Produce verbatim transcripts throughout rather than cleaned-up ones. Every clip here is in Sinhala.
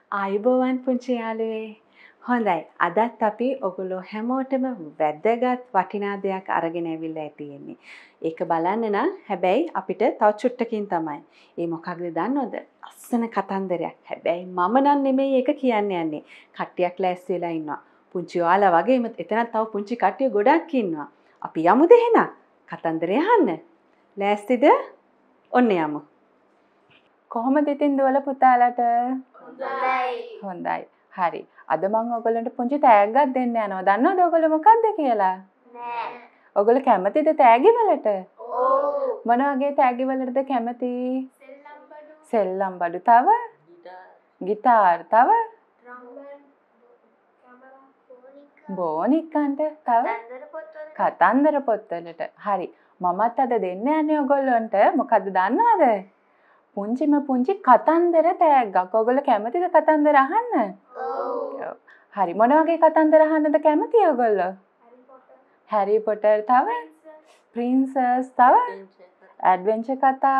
ආයුබෝවන් පුංචි යාළුවේ. හොඳයි. අදත් අපි ඔගොල්ලෝ හැමෝටම වැදගත් වටිනා දෙයක් අරගෙන ඇවිල්ලා තියෙන්නේ. ඒක බලන්න නම් හැබැයි අපිට තව චුට්ටකින් තමයි. ඒ මොකක්ද දන්නවද? ලස්සන කතන්දරයක්. හැබැයි මම නම් නෙමෙයි ඒක කියන්න යන්නේ. කට්ටියක් ලෑස්ති වෙලා ඉන්නවා. පුංචි ඔයාලා වගේම එතනත් තව පුංචි කට්ටිය ගොඩක් ඉන්නවා. අපි යමුද එහෙනම්? කතන්දරය අහන්න. ලෑස්තිද? ඔන්න යමු. කොහොමද ඉතින් දුවල පුතාලට? හොඳයි. හොඳයි. හරි. අද මම ඔයගොල්ලන්ට පුංචි තෑග්ගක් දෙන්න යනවා. දන්නවද ඔයගොල්ලෝ මොකක්ද කියලා? නෑ. ඔයගොල්ලෝ කැමතිද තෑගි වලට? ඔව්. මොන වගේ තෑගි වලටද කැමති? සෙල්ලම් බඩු. සෙල්ලම් බඩු. තව? ගිටාර්. තව? ට්‍රම්පට්. කැමරා. ෆෝනික. බෝනික්කන්ට. තව? කතන්දර පොත්වල. කතන්දර පොත්වලට. හරි. මමත් අද දෙන්න යන්නේ ඔයගොල්ලන්ට. මොකද්ද දන්නවද? පුංචිම පුංචි කතන්දර තෑග්ගක්. ඔයගොල්ලෝ කැමතිද කතන්දර අහන්න? ඔව්. හරි. මොන වගේ කතන්දර අහන්නද කැමති ඔයගොල්ලෝ? Harry Potter. තව? ප්‍රින්සස්. තව? ඇඩ්වෙන්චර් කතා.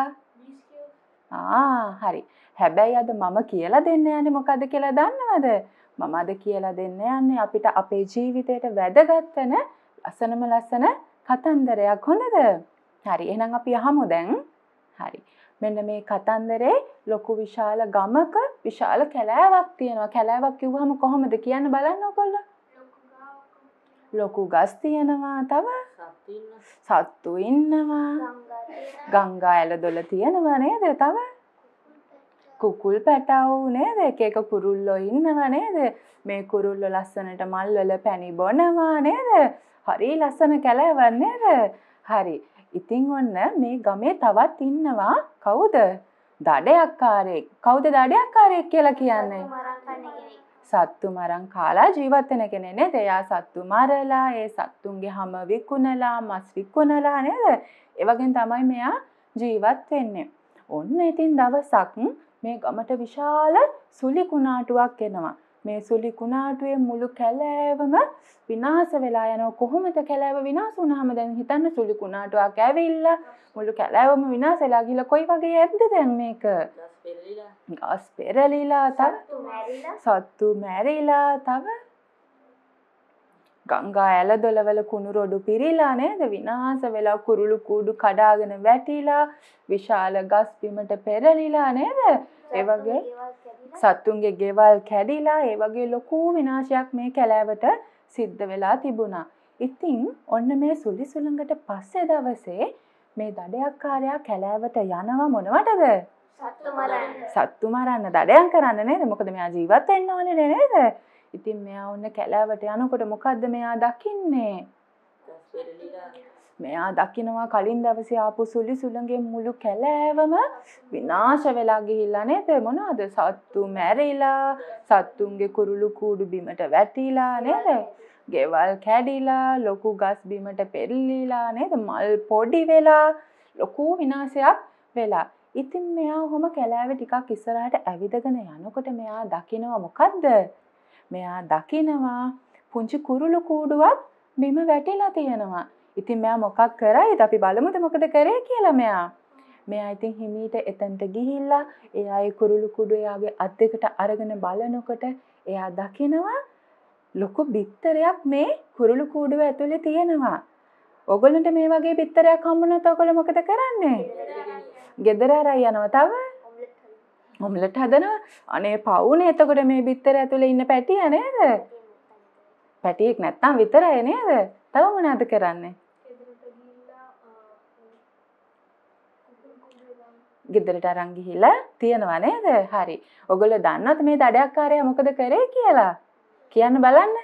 ආ හරි. හැබැයි අද මම කියලා දෙන්න යන්නේ මොකද්ද කියලා දන්නවද? මම අද කියලා දෙන්න යන්නේ අපිට අපේ ජීවිතේට වැදගත් වෙන ලස්සනම ලස්සන කතන්දරයක්. හොඳද? හරි. එහෙනම් අපි අහමු දැන්. හරි. මෙන්න මේ කතන්දරේ ලොකු විශාල ගමක විශාල කැලෑවක් තියෙනවා. කැලෑවක් කිව්වහම කොහොමද කියන්න බලන්න ඔයගොල්ලෝ? ලොකු ගස් තියෙනවා. තව? සත්තු ඉන්නවා. ගංගා ඇලදොල තියෙනවා නේද? තව? කුකුල් පැටව් නේද? එක එක කුරුල්ලෝ ඉන්නවා නේද? මේ කුරුල්ලෝ ලස්සනට මල් වල පැණි බොනවා නේද? හරි ලස්සන කැලෑවක් නේද? හරි. ඉතින් ඔන්න මේ ගමේ තවත් ඉන්නවා කවුද? දඩයක්කාරයෙක්. කවුද දඩයක්කාරයෙක් කියලා කියන්නේ? සත්තු මරන් කාලා ජීවත් වෙන කෙනෙක් නේද? එයා සත්තු මරලා, ඒ සත්තුන්ගේ හැම විකුණලා, මස් විකුණලා නේද? ඒ වගේ තමයි මෙයා ජීවත් වෙන්නේ. ඔන්න ඉතින් දවසක් මේ ගමට විශාල සුලි කුණාටුවක් එනවා. මේ සුලි කුණාටුවේ මුළු කැලෑවම විනාශ වෙලා යනවා. කොහොමද කැලෑව විනාශ වුණාම දැන් හිතන්න සුලි කුණාටුවක් ඇවිල්ලා මුළු කැලෑවම විනාශ වෙලා ගිහලා කොයි වගේ ඇද්ද දැන් මේක? ගස් පෙරලිලා. ගස් පෙරලිලා තව සත්තු මැරිලා තව ගංගා ඇලදොල වල කුණු රොඩු පිරීලා නේද? විනාශ වෙලා කුරුළු කූඩු කඩාගෙන වැටිලා විශාල ගස් බිමට පෙරලිලා නේද? ඒ වගේ සත්තුන්ගේ ගෙවල් කැඩිලා ඒ වගේ ලොකු විනාශයක් මේ කැලෑවට සිද්ධ වෙලා තිබුණා. ඉතින් ඔන්න මේ සුලි සුළඟට පස්සේ දවසේ මේ දඩයක්කාරයා කැලෑවට යනවා මොනවටද? සත්තු මරන්න. සත්තු මරන්න දඩයම් කරන්න නේද? මොකද මෙයා ජීවත් වෙන්න ඕනේ නේද? ඉතින් මෙයා ඔන්න කැලෑවට යනකොට මොකද්ද මෙයා දකින්නේ? මෙයා දකිනවා කලින් දවසේ ආපු සුලි සුළඟෙන් මුළු කැලෑවම විනාශ වෙලා ගිහිල්ලා නේද? මොනවද? සත්තු මැරිලා, සත්තුන්ගේ කුරුළු කූඩු බිමට වැටිලා නේද? ගෙවල් කැඩිලා, ලොකු ගස් බිමට පෙරලිලා නේද? මල් පොඩි වෙලා, ලොකු විනාශයක් වෙලා. ඉතින් මෙයා ඔහොම කැලෑවේ ටිකක් ඉස්සරහට ඇවිදගෙන යනකොට මෙයා දකිනවා මොකද්ද? මෙයා දකිනවා පුංචි කුරුළු කූඩුවක් බිම වැටිලා තියෙනවා. ඉතින් මෙයා මොකක් කරයිද? අපි බලමුද මොකද කරේ කියලා මෙයා. මෙයා ඉතින් හිමීට එතනට ගිහිල්ලා එයා ඒ කුරුළු කූඩුව එයාගේ අත් දෙකට අරගෙන බලනකොට එයා දකිනවා ලොකු බිත්තරයක් මේ කුරුළු කූඩුව ඇතුලේ තියෙනවා. ඔයගොල්ලන්ට මේ වගේ බිත්තරයක් හම්බුනොත් ඔයගොල්ලෝ මොකද කරන්නේ? ගෙදර අරන් යනවා. තව ඔම්ලට් හදනවා. අනේ පවුනේ එතකොට මේ බිත්තර ඇතුලේ ඉන්න පැටියා නේද? පැටියෙක් නැත්තම් විතරයි නේද? තව මොනවද කරන්නේ? ගෙදරට අරන් ගිහිල්ලා තියනවා නේද? හරි. ඔයගොල්ලෝ දන්නවද මේ දඩයක්කාරයා මොකද කරේ කියලා? කියන්න බලන්න.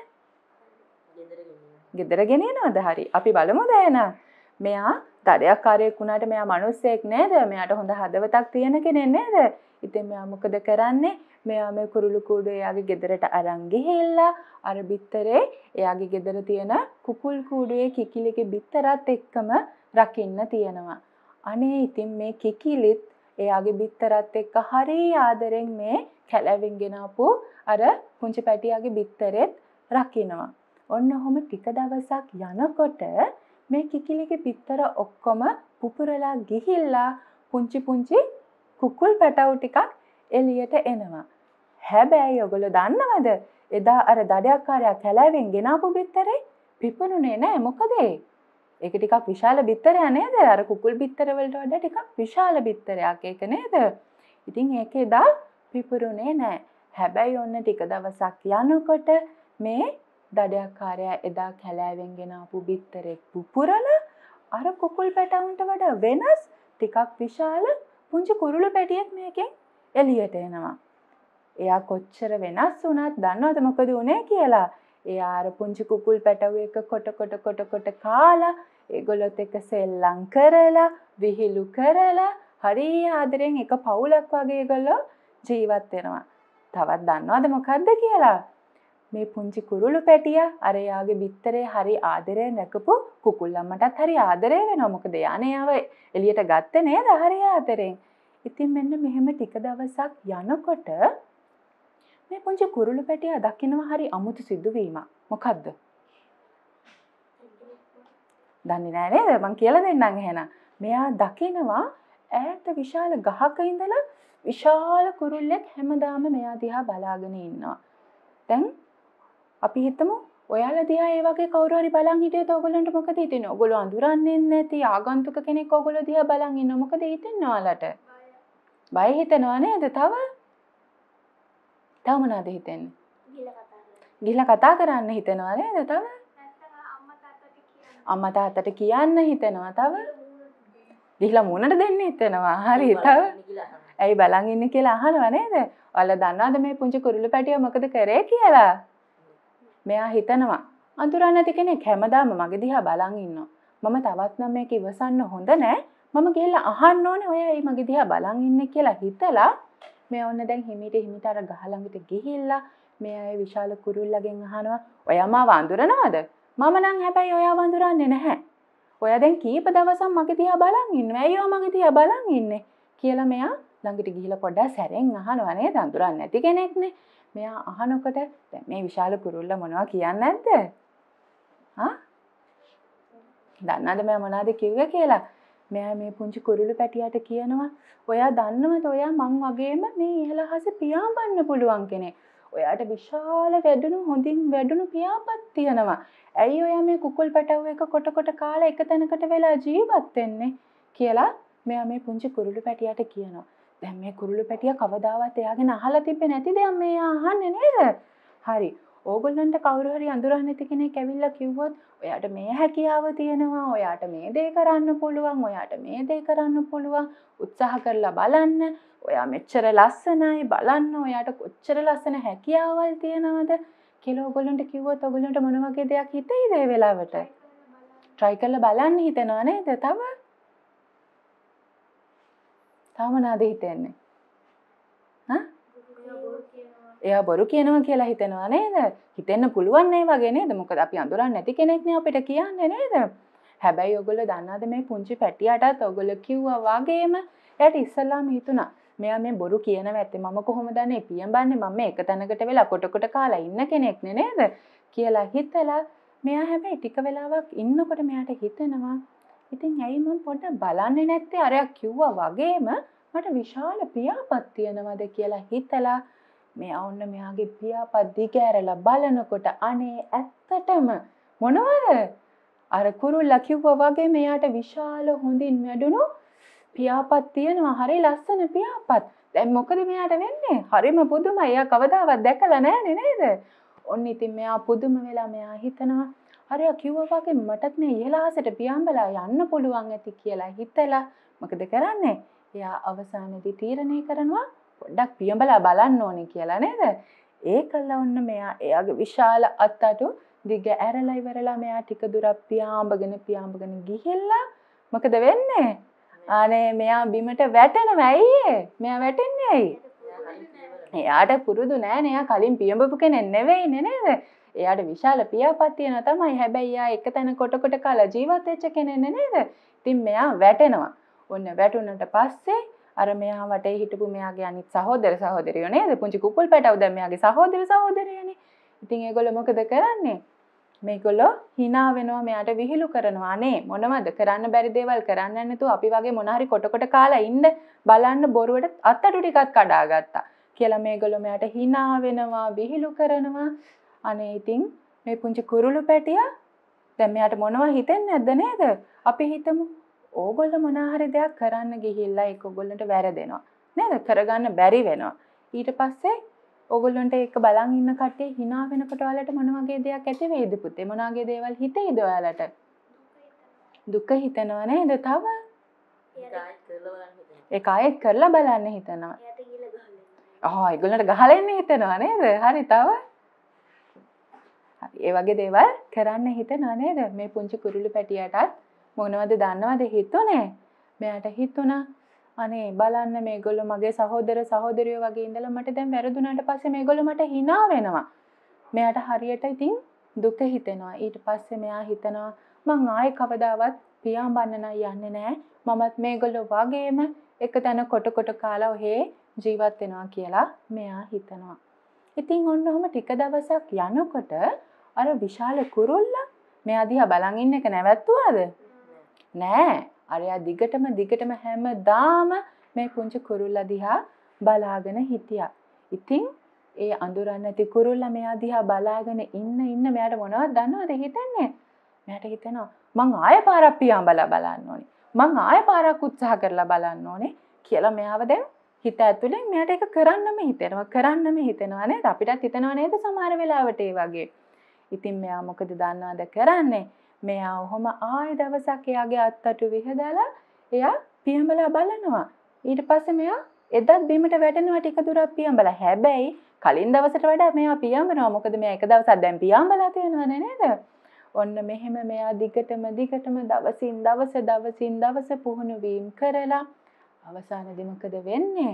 ගෙදර ගෙනියනවද? හරි. අපි බලමුද එහෙනම්. මෙයා දඩයක්කාරයෙක් වුණාට මෙයා මිනිස්සෙක් නේද? මෙයාට හොඳ හදවතක් තියෙන කෙනෙක් නේද? ඉතින් මෙයා මොකද කරන්නේ? මෙයා මේ කුරුළු කූඩුව එයාගේ ගෙදරට අරන් ගිහිල්ලා අර බිත්තරේ එයාගේ ගෙදර තියෙන කුකුල් කූඩුවේ කිකිලිගේ බිත්තරත් එක්කම රකින්න තියෙනවා. අනේ ඉතින් මේ කිකිලිත් එයාගේ බිත්තරත් එක්ක හරි ආදරෙන් මේ කැලෑවෙන් ගෙනාපු අර පුංචි පැටියාගේ බිත්තරෙත් රකින්නවා. ඔන්න ඔහොම ටික දවසක් යනකොට මේ කිකිලිගේ බිත්තර ඔක්කොම පුපුරලා ගිහිල්ලා පුංචි පුංචි කුකුල් පැටවු ටිකක් එළියට එනවා. හැබැයි ඔයගොල්ලෝ දන්නවද? එදා අර දඩයක්කාරයා කැලෑවෙන් ගෙනාපු බිත්තරේ පිපුණුනේ නෑ. මොකද ඒ? ඒක ටිකක් විශාල බිත්තරයක් නේද? අර කුකුල් බිත්තර වලට වඩා ටිකක් විශාල බිත්තරයක් ඒක නේද? ඉතින් ඒක එදා පිපුරුනේ නෑ. හැබැයි ඔන්න ටික දවසක් යනකොට මේ දඩයක්කාරයා එදා කැලෑවෙන් ගෙනාපු බිත්තරේ පුපුරලා අර කුකුල් පැටවුන්ට වඩා වෙනස් ටිකක් විශාල පුංචි කුරුළු පැටියෙක් මේකෙන් එළියට එනවා. එයා කොච්චර වෙනස් වුණත් දන්නවද මොකද උනේ කියලා? එයා අර පුංචි කුකුල් පැටවු එක කොට කොට කොට කොට කාලා ඒගොල්ලොත් එක්ක සෙල්ලම් කරලා විහිළු කරලා හරිය ආදරෙන් එක පවුලක් වගේ ඒගොල්ලෝ ජීවත් වෙනවා. තවත් දන්නවද මොකද්ද කියලා? මේ පුංචි කුරුළු පැටියා අර එයාගේ බිත්තරේ හරි ආදරයෙන් රැකපු කුකුල් අම්මටත් හරි ආදරේ වෙනවා. මොකද එයානේ ආව එළියට ගත්තේ නේද හරි ආදරෙන්. ඉතින් මෙන්න මෙහෙම ටික දවසක් යනකොට මේ පුංචි කුරුළු පැටියා දකිනවා හරි අමුතු සිදුවීමක්. මොකද්ද? දන්නේ නැහැ නේද? මං කියලා දෙන්නම් එහෙනම්. මෙයා දකිනවා ඈත විශාල ගහක ඉඳලා විශාල කුරුල්ලෙක් හැමදාම මෙයා දිහා බලාගෙන ඉන්නවා. දැන් අපි හිතමු ඔයාලා දිහා ඒ වගේ කවුරු හරි බලන් හිටියොත් ඔයගොල්ලන්ට මොකද හිතෙන්නේ? ඔයගොල්ලෝ අඳුරන්නේ නැති ආගන්තුක කෙනෙක් ඔයගොල්ලෝ දිහා බලන් ඉන්නවා. මොකද හිතෙන්නේ ඔයාලට? බය හිතෙනවා නේද? තව තව මොනවද හිතෙන්නේ? ගිහලා කතා කරන්න හිතෙනවා නේද? තව අම්මා තාත්තට කියන්න හිතෙනවා. තව ගිහලා මුණට දෙන්න හිතෙනවා. හරි. තව ඇයි බලන් ඉන්නේ කියලා අහනවා නේද? ඔයාලා දන්නවද මේ පුංචි කුරුළු පැටියා මොකද කරේ කියලා? මෙයා හිතනවා අඳුරන්නේ නැති කෙනෙක් හැමදාම මගේ දිහා බලන් ඉන්නවා. මම තවත් නම් මේක ඉවසන්න හොඳ නෑ. මම ගිහලා අහන්න ඕනේ ඔය ඇයි මගේ දිහා බලන් ඉන්නේ කියලා හිතලා මෙයා ඔන්න දැන් හිමීට හිමීට අර ගහ ළඟට ගිහිල්ලා මෙයා ඒ විශාල කුරුල්ලගෙන් අහනවා ඔයා මාව අඳුරනවද? මම නම් හැබැයි ඔයාව අඳුරන්නේ නැහැ. ඔයා දැන් කීප දවසක් මගේ දිහා බලන් ඉන්නවා. ඇයි ඔයා මගේ දිහා බලන් ඉන්නේ කියලා මෙයා ළඟට ගිහිල්ලා පොඩ්ඩක් සැරෙන් අහනවා නේද? අඳුරන්නේ නැති කෙනෙක්නේ. මෙයා අහනකොට දැන් මේ විශාල කුරුල්ල මොනවා කියන්නේ නැද්ද? හා? දන්නවද මෙයා මොනවද කිව්වේ කියලා? මෙයා මේ පුංචි කුරුළු පැටියාට කියනවා ඔයා දන්නවද ඔයා මං වගේම මේ ඉහළ අහසේ පියාඹන්න පුළුවන් කෙනෙක්. ඔයාට විශාල වැඩුණු හොඳින් වැඩුණු පියාපත් තියෙනවා. ඇයි ඔයා මේ කුකුල් පැටවු එක කොට කොට කාලා එක තැනකට වෙලා ජීවත් වෙන්නේ කියලා මෙයා මේ පුංචි කුරුළු පැටියාට කියනවා. දැන් මේ කුරුළු පැටියා කවදාවත් එයාගෙන අහලා තිබ්බේ නැති දෙයක් මෙයා අහන්නේ නේද? හරි. ඕගොල්ලන්ට කවුරු හරි අඳුරන්නේ නැති කෙනෙක් ඇවිල්ලා කිව්වොත් ඔයාට මේ හැකියාව තියෙනවා, ඔයාට මේ දේ කරන්න පුළුවන්, ඔයාට මේ දේ කරන්න පුළුවන්, උත්සාහ කරලා බලන්න, ඔයා මෙච්චර ලස්සනයි බලන්න, ඔයාට කොච්චර ලස්සන හැකියාවල් තියෙනවද කියලා ඕගොල්ලන්ට කිව්වොත් ඕගොල්ලන්ට මොන වගේ දෙයක් හිතෙයිද ඒ වෙලාවට? try කරලා බලන්න හිතෙනවා නේද? තව තව මොනවද හිතෙන්නේ? හා? එයා බොරු කියනවා කියලා හිතෙනවා නේද? හිතෙන්න පුළුවන් නේ වගේ නේද? මොකද අපි අඳුරන්නේ නැති කෙනෙක් නේ අපිට කියන්නේ නේද? හැබැයි ඔයගොල්ලෝ දන්නවද මේ පුංචි පැටියාටත් ඔයගොල්ලෝ කිව්වා වගේම එයාට ඉස්සල්ලාම හිතුණා මෙයා මේ බොරු කියනවා ඇත්තේ මම කොහොමද දන්නේ පියඹන්නේ මම මේ එක තැනකට වෙලා කොට කොට කාලා ඉන්න කෙනෙක් නේ නේද කියලා හිතලා මෙයා හැබැයි ටික වෙලාවක් ඉන්නකොට මෙයාට හිතෙනවා ඉතින් ඇයි මම පොඩ්ඩක් බලන්නේ නැත්තේ අරයා කිව්වා වගේම මට විශාල පියාපත් තියෙනවද කියලා හිතලා මෙයා ඔන්න මෙයාගේ පියාපත් දිගෑරලා බලනකොට අනේ ඇත්තටම මොනවද අර කුරුල්ලා කිව්වා වගේ මෙයාට විශාල හොඳින් වැඩුණු පියාපත් තියෙනවා හරි ලස්සන පියාපත්. දැන් මොකද මෙයාට වෙන්නේ? හරිම පුදුමයි. එයා කවදාවත් දැකලා නැහැනේ නේද? ඔන්න ඉතින් මෙයා පුදුම වෙලා මෙයා හිතනවා හරිය කිව්වා වගේ මටත් මේ ඉහළ අහසට පියාඹලා යන්න පුළුවන් ඇති කියලා හිතලා මොකද කරන්නේ? එයා අවසානයේදී තීරණය කරනවා පොඩ්ඩක් පියඹලා බලන්න ඕනේ කියලා නේද? ඒකල්ලා ඔන්න මෙයා එයාගේ විශාල අත්තටු දිග ඇරලා ඉවරලා මෙයා ටික දුරක් පියාඹගෙන පියාඹගෙන ගිහිල්ලා මොකද වෙන්නේ? අනේ මෙයා බිමට වැටෙනවා. ඇයි මෙයා වැටෙන්නේ ඇයි? එයාට පුරුදු නෑ නේ. එයා කලින් පියඹපු කෙනෙක් නෙවෙයිනේ නේද? එයාට විශාල පියාපත් තියෙනවා තමයි. හැබැයි එයා එක තැන කොට කොට කාලා ජීවත් වෙච්ච කෙනෙක් නේද? ඉතින් මෙයා වැටෙනවා. ඔන්න වැටුණාට පස්සේ අර මෙයා වටේ හිටපු මෙයාගේ අනිත් සහෝදර සහෝදරියෝ නේද? පුංචි කුකුල් පැටවු දැන් මෙයාගේ සහෝදර සහෝදරියනේ. ඉතින් ඒගොල්ලෝ මොකද කරන්නේ? මේගොල්ලෝ hina වෙනවා මෙයාට විහිළු කරනවා නේ මොනවද කරන්න බැරි දේවල් කරන්න නැතුව අපි වගේ මොන හරි කොට කොට කාලා ඉන්න බලන්න බොරුවට අත්තටු ටිකක් කඩාගත්තා කියලා මේගොල්ලෝ මෙයාට hina වෙනවා, විහිළු කරනවා. අනේ ඉතින් මේ පුංචි කුරුළු පැටියා දැන් මෙයාට මොනවා හිතෙන්නේ නැද්ද නේද? අපි හිතමු ඕගොල්ලෝ මොනවා හරි දෙයක් කරන්න ගිහිල්ලා ඒක ඕගොල්ලන්ට වැරදෙනවා. නේද? කරගන්න බැරි වෙනවා. ඊට පස්සේ ඕගොල්ලන්ට ඒක බලන් ඉන්න කට්ටිය hina වෙනකොට ඔයාලට මොන වගේ දෙයක් ඇති වෙයිද පුතේ? මොන වගේ දේවල් හිතෙයිද ඔයාලට? දුක හිතෙනවා නේද? තව ඒක ආයෙත් කරලා බලන්න හිතනවා. ආ ඒගොල්ලන්ට ගහලා ඉන්න හිතනවා නේද? හරි තව හරි ඒ වගේ දේවල් කරන්න හිතනවා නේද? මේ පුංචි කුරුළු පැටියාටත් මොනවද දන්නවද හිතුනේ? මෙයාට හිතුණා අනේ බලන්න මේගොල්ලෝ මගේ සහෝදර සහෝදරියෝ වගේ ඉඳලා මට දැන් වැරදුනාට පස්සේ මේගොල්ලෝ මට hina වෙනවා. මෙයාට හරියට ඉතින් දුක හිතෙනවා. ඊට පස්සේ මෙයා හිතනවා මං ආයේ කවදාවත් පියාඹන්න නම් යන්නේ නැහැ. මමත් මේගොල්ලෝ වගේම එක තැන කොට කොට කාලා ඔහේ ජීවත් වෙනවා කියලා මෙයා හිතනවා. ඉතින් ඔන්න ඔහම ටික දවසක් යනකොට අර විශාල කුරුල්ලා මෙයා දිහා බලන් ඉන්න එක නැවැත්තුවාද? නෑ. අරයා දිගටම දිගටම හැමදාම මේ පුංචි කුරුල්ලා දිහා බලාගෙන හිටියා. ඉතින් ඒ අඳුරන්නේ නැති කුරුල්ලා මෙයා දිහා බලාගෙන ඉන්න ඉන්න මෙයාට මොනවද දන්නවද හිතන්නේ? මෙයාට හිතෙනවා මං ආයෙ පාරක් පියාඹලා බලන්න ඕනේ. මං ආයෙ පාරක් උත්සාහ කරලා බලන්න ඕනේ කියලා මෙයාව දැන් හිත ඇතුලෙන් මෙයාට ඒක කරන්නම හිතෙනවා. කරන්නම හිතෙනවා නේද? අපිටත් හිතෙනවා නේද සමහර වෙලාවට ඒ වගේ. ඉතින් මෙයා මොකද දන්නවද කරන්නේ? මෙයා ඔහොම ආයෙ දවසක් එයාගේ අත්තටු විහදලා එයා පියඹලා බලනවා. ඊට පස්සේ මෙයා එදත් බිමට වැටෙනවා ටික දුරක් පියඹලා. හැබැයි කලින් දවසට වඩා මෙයා පියඹනවා. මොකද මෙයා එක දවසක් දැන් පියඹලා තියෙනවනේ නේද? ඔන්න මෙහෙම මෙයා දිගටම දිගටම දවසින් දවස දවසින් දවස පුහුණු වීම කරලා අවසානයේදී මොකද වෙන්නේ?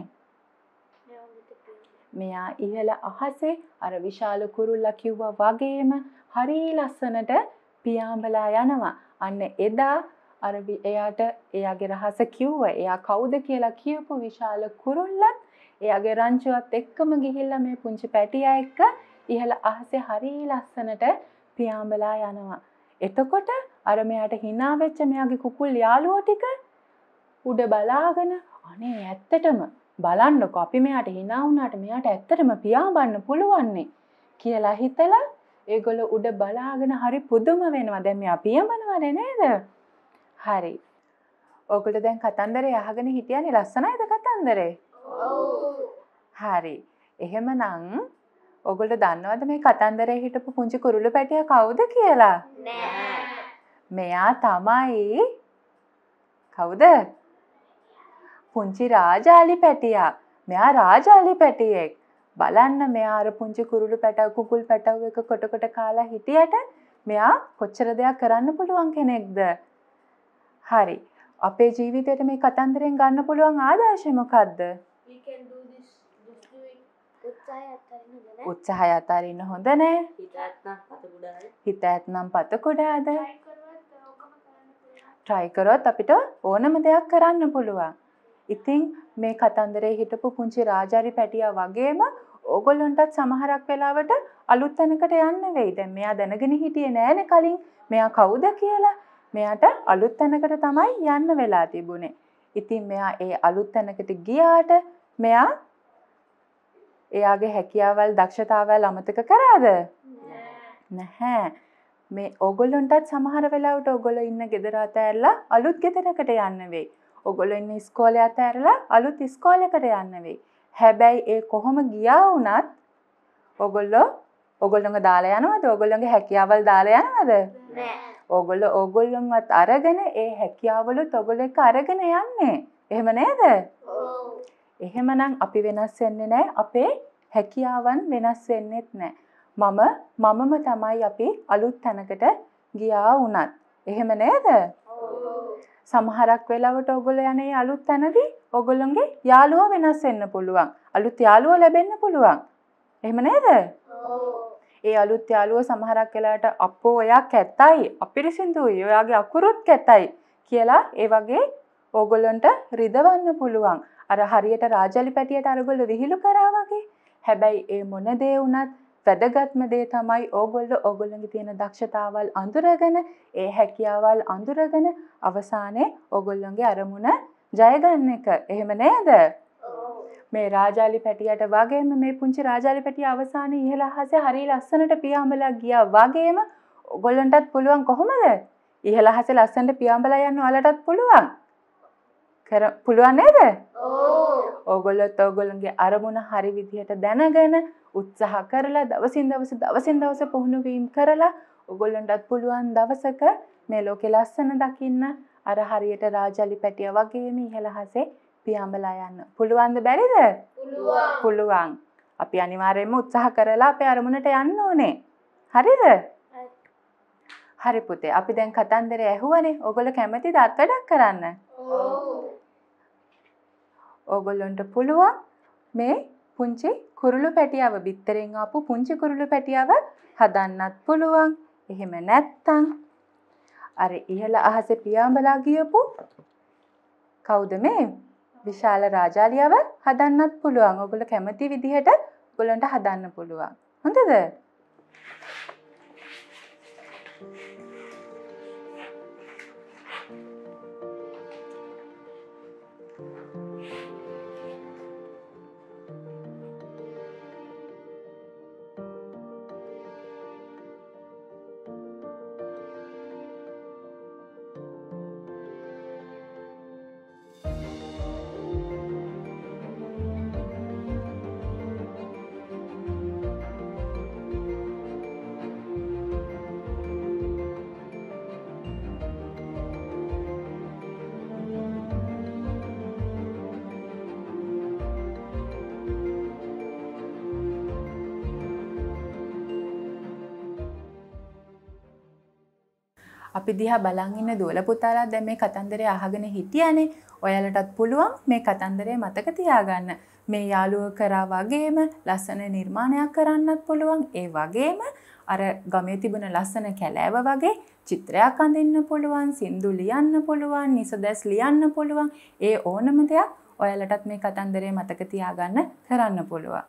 මෙයා ඉහළ අහසේ අර විශාල කුරුල්ලා කිව්වා වගේම හරි ලස්සනට පියාඹලා යනවා. අන්න එදා අර එයාට එයාගේ රහස කිව්වා. එයා කවුද කියලා කියපු විශාල කුරුල්ලත් එයාගේ රංචුවත් එක්කම ගිහිල්ලා මේ පුංචි පැටියා එක්ක ඉහළ අහසේ හරි ලස්සනට පියාඹලා යනවා. එතකොට අර මෙයාට hina වෙච්ච මෙයාගේ කුකුල් යාළුවෝ ටික උඩ බලාගෙන අනේ ඇත්තටම බලන්නකො අපි මෙයාට hina වුණාට මෙයාට ඇත්තටම පියාඹන්න පුළුවන්නේ කියලා හිතලා ඒගොල්ලෝ උඩ බලාගෙන හරි පුදුම වෙනවා. දැන් මෙයා පියඹනවනේ නේද? හරි. ඔයගොල්ලෝ දැන් කතන්දරේ අහගෙන හිටියනේ ලස්සනයිද කතන්දරේ? ඔව්. හරි. එහෙමනම් ඔයගොල්ලෝ දන්නවද මේ කතන්දරේ හිටපු පුංචි කුරුළු පැටියා කවුද කියලා? නෑ. මෙයා තමයි කවුද? පුංචි රාජාලි පැටියා. මෙයා රාජාලි පැටියෙක්. බලන්න මෙයා අර පුංචි කුරුළු පැටව කුකුල් පැටව එක කොට කොට කාලා හිටියට මෙයා කොච්චර දෙයක් කරන්න පුළුවන් කෙනෙක්ද? හරි. අපේ ජීවිතේට මේ කතන්දරෙන් ගන්න පුළුවන් ආදර්ශය මොකද්ද? We can do this. Just do it. උත්සාහය අතරින්න හොඳ නැහැ. උත්සාහය අතරින්න හොඳ නැහැ. හිත ඇත්නම් පත කුඩායි. හිත ඇත්නම් පත කුඩාද? try කරුවත් ඕකම කරන්න පුළුවන්. try කරොත් අපිට ඕනම දෙයක් කරන්න පුළුවන්. ඉතින් මේ කතන්දරේ හිටපු පුංචි රාජාරි පැටියා වගේම ඕගොල්ලන්ටත් සමහරක් වෙලාවට අලුත් තැනකට යන්න වෙයි. දැන් මෙයා දැනගෙන හිටියේ නෑනේ කලින් මෙයා කවුද කියලා. මෙයාට අලුත් තැනකට තමයි යන්න වෙලා තිබුණේ. ඉතින් මෙයා ඒ අලුත් තැනකට ගියාට මෙයා එයාගේ හැකියාවල් දක්ෂතාවල් අමතක කරාද? නැහැ. මේ ඕගොල්ලන්ටත් සමහර වෙලාවට ඕගොල්ලෝ ඉන්න ගෙදර අතෑරලා අලුත් ගෙදරකට යන්න වෙයි. ඕගොල්ලෝ ඉන්න ඉස්කෝලේ අතෑරලා අලුත් ඉස්කෝලේකට යන්න වෙයි. හැබැයි ඒ කොහොම ගියා වුණත් ඕගොල්ලෝ ඕගොල්ලෝන්ව දාලා යනවද? ඕගොල්ලෝගේ හැකියාවල් දාලා යනවද? නෑ. ඕගොල්ලෝ ඕගොල්ලොන්වත් අරගෙන ඒ හැකියාවලුත් ඕගොල්ලෝ එක්ක අරගෙන යන්නේ. එහෙම නේද? ඔව්. එහෙමනම් අපි වෙනස් වෙන්නේ නැහැ. අපේ හැකියාවන් වෙනස් වෙන්නේත් නැහැ. මම මමම තමයි අපි අලුත් තැනකට ගියා වුණත්. එහෙම නේද? ඔව්. සමහරක් වෙලාවට ඕගොල්ලෝ යන්නේ අලුත් තැනදී ඕගොල්ලොන්ගේ යාළුවෝ වෙනස් වෙන්න පුළුවන්. අලුත් යාළුවෝ ලැබෙන්න පුළුවන්. එහෙම නේද? ඔව්. ඒ අලුත් යාළුවෝ සමහරක් වෙලාවට අපෝ ඔයා කැතයි, අපිරිසිදුයි, ඔයාගේ අකුරුත් කැතයි කියලා ඒ වගේ ඕගොල්ලන්ට රිදවන්න පුළුවන්. අර හරියට රාජාලි පැටියට අරගොල්ලෝ විහිළු කරා වගේ. හැබැයි ඒ මොන දේ වුණත් වැදගත්ම දේ තමයි ඕගොල්ලෝ ඕගොල්ලන්ගේ තියෙන දක්ෂතාවල් අඳුරගෙන, ඒ හැකියාවල් අඳුරගෙන අවසානයේ ඕගොල්ලන්ගේ අරමුණ ජය ගන්න එක. එහෙම නේද? මේ රාජාලි පැටියට වගේම මේ පුංචි රාජාලි පැටිය අවසානයේ ඉහළ අහසේ හරිය ලස්සනට පියාඹලා ගියා වගේම ඔයගොල්ලන්ටත් පුළුවන් කොහොමද? ඉහළ අහසේ ලස්සනට පියාඹලා යන්න ඔයාලටත් පුළුවන්. කර පුළුවන් නේද? ඔව්. ඕගොල්ලොත් ඕගොල්ලන්ගේ අරමුණ හරි විදිහට දැනගෙන උත්සාහ කරලා දවසින් දවස දවසින් දවස පුහුණු වීම කරලා ඕගොල්ලන්ටත් පුළුවන් දවසක මේ ලෝකේ ලස්සන දකින්න අර හරියට රාජාලි පැටියා වගේම ඉහළ අහසේ පියාඹලා යන්න. පුළුවන්ද බැරිද? පුළුවන්. පුළුවන්. අපි අනිවාර්යයෙන්ම උත්සාහ කරලා අපේ අරමුණට යන්න ඕනේ. හරිද? හරි පුතේ. අපි දැන් කතන්දරේ ඇහුවනේ. ඕගොල්ලෝ කැමතිද අත්වැඩක් කරන්න? ඔව්. ඕගොල්ලන්ට පුළුවන් මේ පුංචි කුරුළු පැටියව බිත්තරෙන් ආපු පුංචි කුරුළු පැටියව හදන්නත් පුළුවන්. එහෙම නැත්තම් අර ඉහළ අහසේ පියාඹලා ගියපු කවුද මේ විශාල රාජාලියව හදන්නත් පුළුවන්. ඔයගොල්ලෝ කැමති විදිහට ඔයගොල්ලන්ට හදන්න පුළුවන්. හොඳද? අපි දිහා බලන් ඉන්න දුවල පුතාලා දැන් මේ කතන්දරය අහගෙන හිටියානේ. ඔයාලටත් පුළුවන් මේ කතන්දරය මතක තියාගන්න. මේ යාළුවෝ කරා වගේම ලස්සන නිර්මාණයක් කරන්නත් පුළුවන්. ඒ වගේම අර ගමේ තිබුණ ලස්සන කැලෑව වගේ චිත්‍රයක් අඳින්න පුළුවන්, සින්දු ලියන්න පුළුවන්, නිසදැස් ලියන්න පුළුවන්. ඒ ඕනම දෙයක් ඔයාලටත් මේ කතන්දරය මතක තියාගන්න කරන්න පුළුවන්.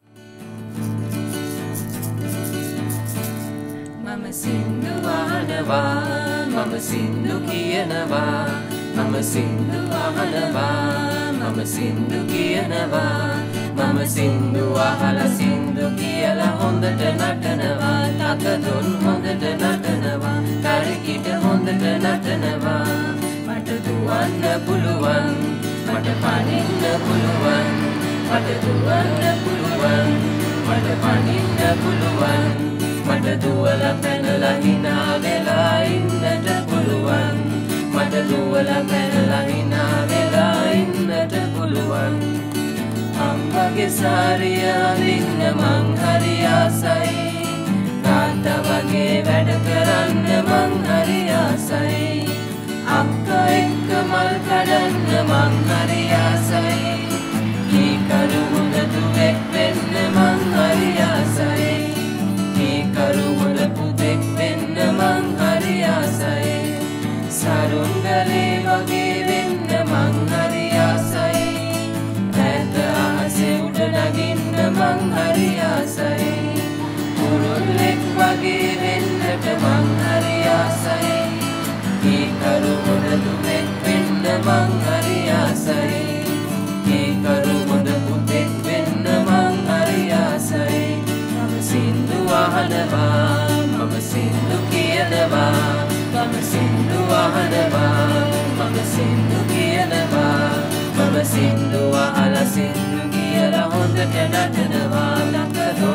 මම සින්දු අහනවා මම සින්දු කියනවා මම සින්දු අහනවා මම සින්දු කියනවා මම සින්දු අහලා සින්දු කියලා හොඳට නටනවා තකදුන් හොඳට නටනවා තරකිට හොඳට නටනවා මට දුවන්න පුළුවන් මට පනින්න පුළුවන් මට දුවන්න පුළුවන් මට පනින්න පුළුවන් මට දුවලා පැනලා hina වෙලා ඉන්නට පුළුවන් මට දුවලා පැනලා hina වෙලා ඉන්නට පුළුවන් අම්මගේ සාරිය අඳින්න මං හරි ආසයි තාත්තා වගේ වැඩ කරන්න මං හරි ආසයි අක්කා එක්ක මල් කඩන්න මං හරි ආසයි කීකරු හොඳ දුවෙක් වෙන්න මං හරි ආසයි කරු හොඳ පුතෙක් වෙන්න මං හරි ආසයි සරුංගලේ වගේ වෙන්න මං හරි ආසයි ඈත අහසේ උඩ නගින්න මං හරි ආසයි කුරුල්ලෙක් වගේ වෙන්නට මං හරි ආසයි කරු හොඳ දුවෙක් වෙන්න මං හරි ආසයි කරු හොඳ පුතෙක් වෙන්න මං හරි ආසයි සින්දු අහනවා මම සින්දු කියනවා මම සින්දු අහනවා මම සින්දු කියනවා මම සින්දු අහලා සින්දු කියලා හොඳට නටනවා නටනවා